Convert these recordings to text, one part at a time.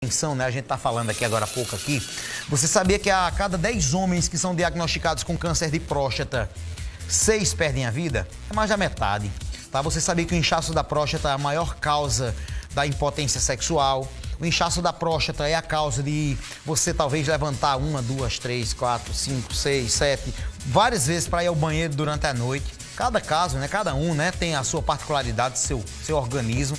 Né? A gente está falando aqui agora há pouco aqui. Você sabia que a cada 10 homens que são diagnosticados com câncer de próstata, 6 perdem a vida? É mais da metade. Tá? Você sabia que o inchaço da próstata é a maior causa da impotência sexual? O inchaço da próstata é a causa de você talvez levantar 1, 2, 3, 4, 5, 6, 7, várias vezes para ir ao banheiro durante a noite. Cada caso, né? Cada um, né? Tem a sua particularidade, seu organismo.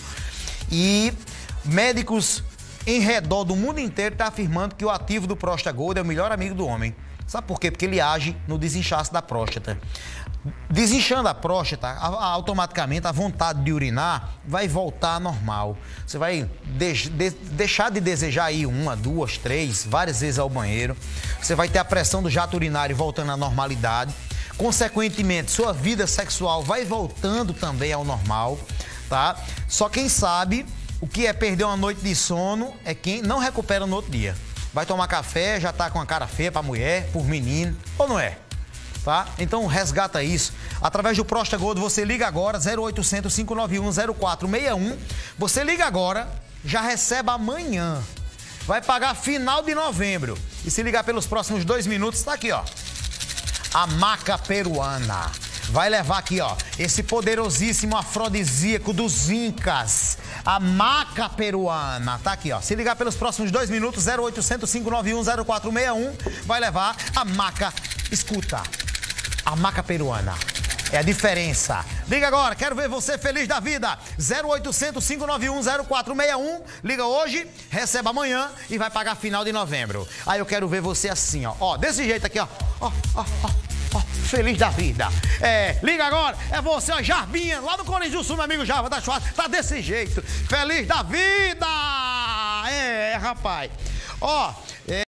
E médicos em redor do mundo inteiro estão afirmando que o ativo do ProstaGold é o melhor amigo do homem. Sabe por quê? Porque ele age no desinchaço da próstata. Desinchando a próstata, automaticamente a vontade de urinar vai voltar ao normal. Você vai deixar de desejar ir 1, 2, 3, várias vezes ao banheiro. Você vai ter a pressão do jato urinário voltando à normalidade. Consequentemente, sua vida sexual vai voltando também ao normal, tá? Só quem sabe o que é perder uma noite de sono é quem não recupera no outro dia. Vai tomar café, já tá com a cara feia pra mulher, por menino, ou não é? Tá? Então resgata isso. Através do ProstaGold, você liga agora, 0800 591 0461. Você liga agora, já recebe amanhã. Vai pagar final de novembro. E se ligar pelos próximos 2 minutos, tá aqui, ó. A maca peruana. Vai levar aqui, ó, esse poderosíssimo afrodisíaco dos Incas. A maca peruana. Tá aqui, ó. Se ligar pelos próximos 2 minutos, 0800 591 0461, vai levar a maca. Escuta. A maca peruana. É a diferença. Liga agora, quero ver você feliz da vida. 0800 591 0461. Liga hoje, recebe amanhã e vai pagar final de novembro. Aí eu quero ver você assim, ó. Ó, desse jeito aqui, ó. Ó, ó, ó. Feliz da vida. Liga agora, é você, ó, Jarbinha, lá no Corinthians do Sul, meu amigo Jarva da Schwarz, tá desse jeito. Feliz da vida! Rapaz. Ó,